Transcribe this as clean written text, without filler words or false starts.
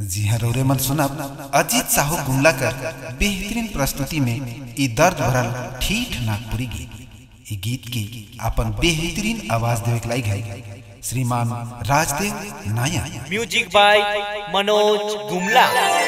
जी हाँ रौरे मन सुना अजीत साहू गुमला कर बेहतरीन प्रस्तुति में ई दर्द भरल ठीठ नागपुरी गीत। ई गीत की अपन बेहतरीन आवाज देवे लाई गई श्रीमान राजदेव नायक। Music by Manoj Gumla.